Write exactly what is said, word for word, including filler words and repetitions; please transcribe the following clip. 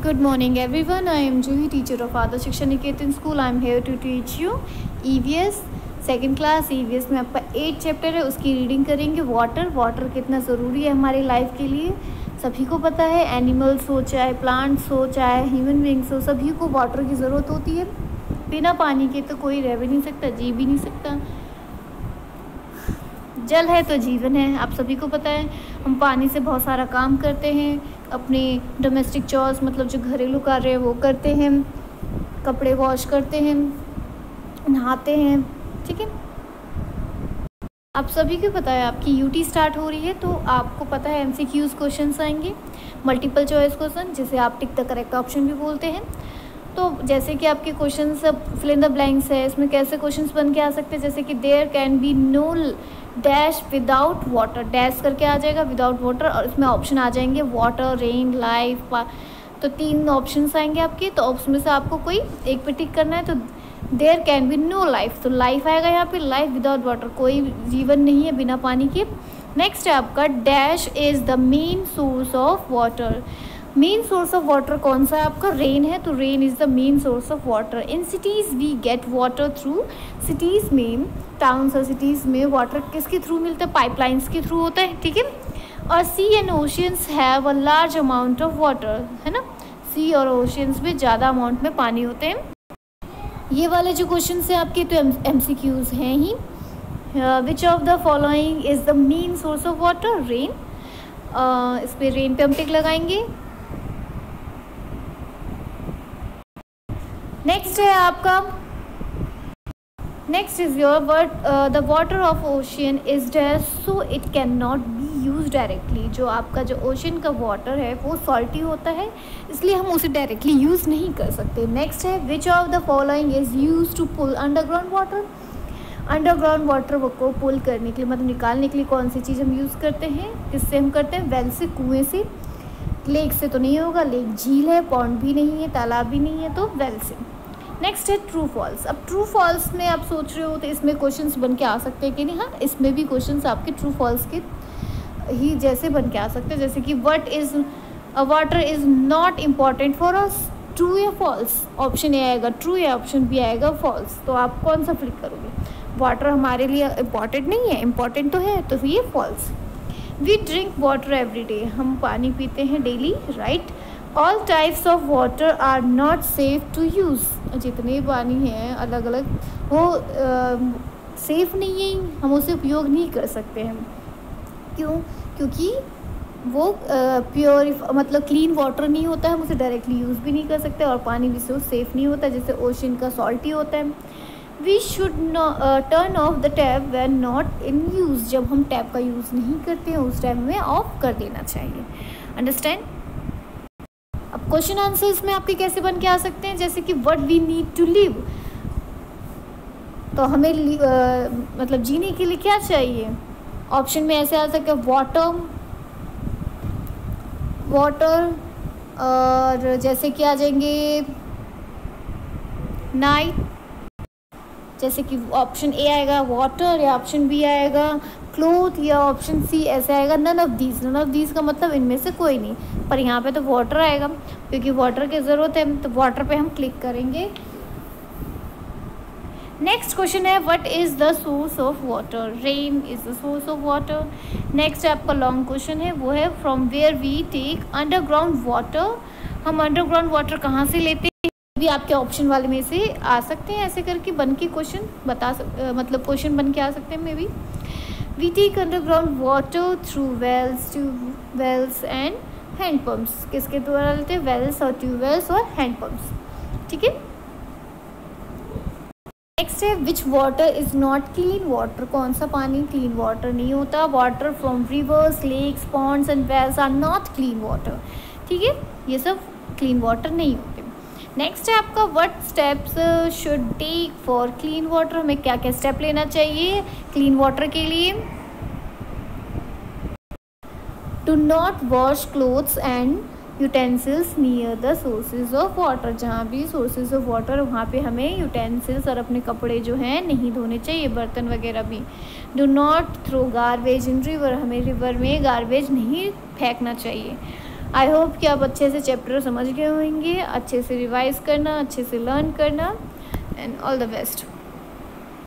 Good morning everyone. I am Juhi, teacher of Adarsh Shiksha Niketan School. I am here to teach you E V S second class. E V S में आपका eight chapter है, उसकी reading करेंगे। Water water कितना ज़रूरी है हमारी life के लिए सभी को पता है। एनिमल्स हो चाहे प्लांट्स हो चाहे ह्यूमन बींग्स हो, सभी को वाटर की ज़रूरत होती है। बिना पानी के तो कोई रह भी नहीं सकता, जी भी नहीं सकता। जल है तो जीवन है, आप सभी को पता है। हम पानी से बहुत सारा काम करते हैं, अपने डोमेस्टिक चॉर्स मतलब जो घरेलू कार्य है वो करते हैं, कपड़े वॉश करते हैं, नहाते हैं, ठीक है। आप सभी को पता है आपकी यूटी स्टार्ट हो रही है, तो आपको पता है एमसीक्यूज क्वेश्चंस आएंगे, मल्टीपल चॉइस क्वेश्चन, जिसे आप टिक द करेक्ट ऑप्शन भी बोलते हैं। तो जैसे कि आपके क्वेश्चन सब फिल इन द ब्लैंक्स है, इसमें कैसे क्वेश्चंस बन के आ सकते हैं, जैसे कि there can be no dash without water, dash करके आ जाएगा विदाउट वाटर, और इसमें ऑप्शन आ जाएंगे वाटर, रेन, लाइफ। तो तीन ऑप्शंस आएंगे आपके, तो उसमें से आपको कोई एक पे टिक करना है। तो there can be no life, तो लाइफ आएगा यहाँ पे। लाइफ विदाउट वाटर, कोई जीवन नहीं है बिना पानी के। नेक्स्ट है आपका dash is the main source of water. Main source of water कौन सा है आपका? रेन है, तो rain is the main source of water. In cities we get water through, cities में, टाउन्स और सिटीज़ में वाटर किसके थ्रू मिलता है? पाइपलाइंस के थ्रू होता है, ठीक है। और sea and oceans have a large amount of water, है ना। सी और ओशियंस में ज़्यादा अमाउंट में पानी होते हैं। ये वाले जो क्वेश्चन हैं आपके तो एम सी क्यूज़ हैं ही। Which of the following is the main source of water? Rain. इस पर रेन पे हम टिक लगाएंगे। नेक्स्ट है आपका, next is your word the water of ocean is dash so it can not be use directly. जो आपका जो ओशियन का वाटर है वो सॉल्टी होता है, इसलिए हम उसे डायरेक्टली यूज़ नहीं कर सकते। नेक्स्ट है which of the following is use to pull underground water. Underground water को पुल करने के लिए मतलब निकालने के लिए कौन सी चीज़ हम यूज़ करते हैं? किससे हम करते हैं? वेल से, कुएँ से। लेक से तो नहीं होगा, लेक झील है, पॉन्ड भी नहीं है, तालाब भी नहीं है, तो वेल से। नेक्स्ट है ट्रू फॉल्स। अब ट्रू फॉल्स में आप सोच रहे हो तो इसमें क्वेश्चंस बन के आ सकते हैं कि नहीं? हाँ, इसमें भी क्वेश्चंस आपके ट्रू फॉल्स के ही जैसे बन के आ सकते हैं, जैसे कि what is water is not important for us, true या फॉल्स? ऑप्शन ए आएगा ट्रू या ऑप्शन बी आएगा फॉल्स। तो आप कौन सा क्लिक करोगे? वाटर हमारे लिए इम्पॉर्टेंट नहीं है, इम्पॉर्टेंट तो है, तो ये false. We drink water every day, हम पानी पीते हैं daily, right. All types of water are not safe to use, जितने पानी हैं अलग अलग वो सेफ़ नहीं है, हम उसे उपयोग नहीं कर सकते हैं। क्यों? क्योंकि वो प्योर मतलब क्लीन वाटर नहीं होता है, हम उसे डायरेक्टली यूज़ भी नहीं कर सकते, और पानी भी से सेफ़ नहीं होता, जैसे ओशन का सॉल्टी होता है। We should turn off the tap when not in use, जब हम टैप का यूज़ नहीं करते हैं उस टाइम में ऑफ कर देना चाहिए। अंडरस्टैंड? अब क्वेश्चन आंसर्स में आपके कैसे बन के आ सकते हैं, जैसे कि what we need to live, तो हमें uh, मतलब जीने के लिए क्या चाहिए? ऑप्शन में ऐसे आ सकता है वाटर, वाटर, और जैसे कि आ जाएंगे नाइट, जैसे कि ऑप्शन ए आएगा वाटर, या ऑप्शन बी आएगा क्लोथ, या ऑप्शन सी ऐसे आएगा none of these. None of these का मतलब इनमें से कोई नहीं, पर यहाँ पे तो वाटर आएगा क्योंकि वाटर की ज़रूरत है, तो वाटर पे हम क्लिक करेंगे। नेक्स्ट क्वेश्चन है what is the source of water? Rain is the source of water. Next आपका लॉन्ग क्वेश्चन है, वो है from where we take underground water. हम अंडरग्राउंड वाटर कहाँ से लेते हैं? भी आपके ऑप्शन वाले में से आ सकते हैं, ऐसे करके बन के क्वेश्चन बता सक मतलब क्वेश्चन बन के आ सकते हैं। Maybe we take underground water through wells, tube wells and hand pumps. किसके द्वारा लेते हैं? वेल्स और ट्यूबवेल्स और हैंड पम्प्स, ठीक है। नेक्स्ट है which water is not clean water. कौन सा पानी क्लीन वाटर नहीं होता? Water from rivers, lakes, ponds and wells are not clean water, ठीक है, ये सब क्लीन वाटर नहीं होते। नेक्स्ट है आपका what steps should take for clean water. हमें क्या क्या स्टेप लेना चाहिए क्लीन वाटर के लिए? Do not wash clothes and utensils near the sources of water. जहाँ भी सोर्सेज ऑफ वाटर वहाँ पे हमें यूटेंसिल्स और अपने कपड़े जो हैं नहीं धोने चाहिए, बर्तन वगैरह भी। Do not throw garbage in river, हमें रिवर में गार्बेज नहीं फेंकना चाहिए। आई होप कि आप अच्छे से चैप्टर समझ गए होंगे। अच्छे से रिवाइज करना, अच्छे से लर्न करना, एंड ऑल द बेस्ट।